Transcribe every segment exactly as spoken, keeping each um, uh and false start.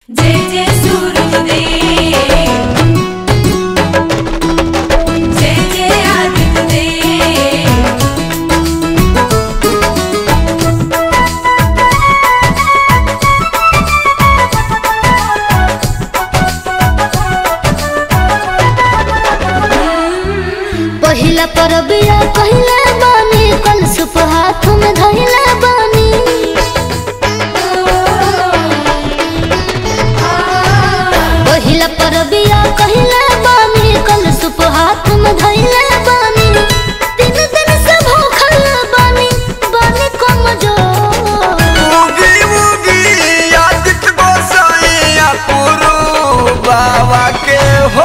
जय जय सूरज देव, जय जय आदित्य देव। पहिला परबिया कहले बानी, कल सुप हाथ में धइले बानी। पहिला परबिया कहले बानी, कल सुप हाथ में धइले बानी। तीन दिन से भूखल बानी, बानी कमजोर। उगी उगी आदित्य गोसाइया पुरु बाबा के हो।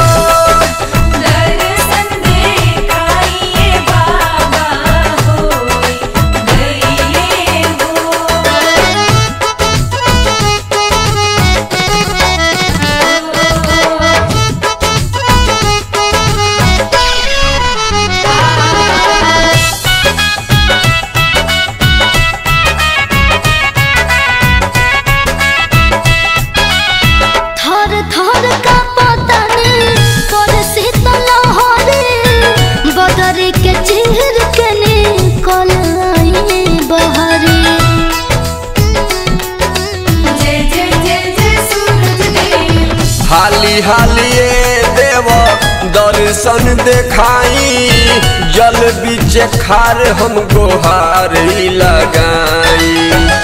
हाली हालिए देव दर्शन देखाई, जल बीच खार हम गोहार लगाई।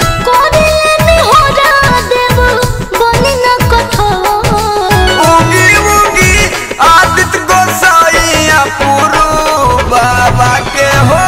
उगी उगी आदित्य गोसाइया पुरु बाबा के हो।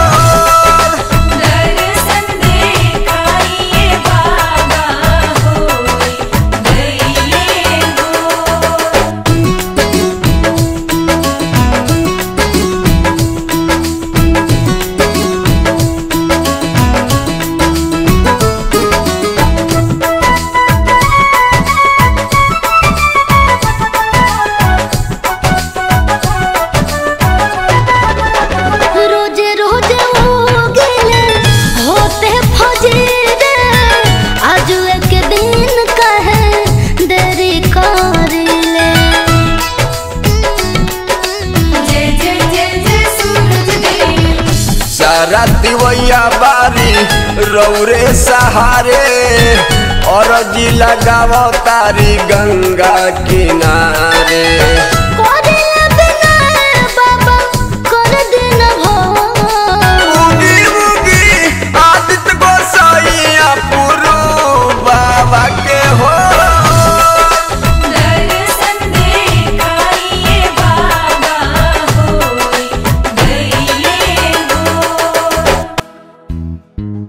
रातिवैया बारी रौरे सहारे, और जी लगाव तारी गंगा किनारे।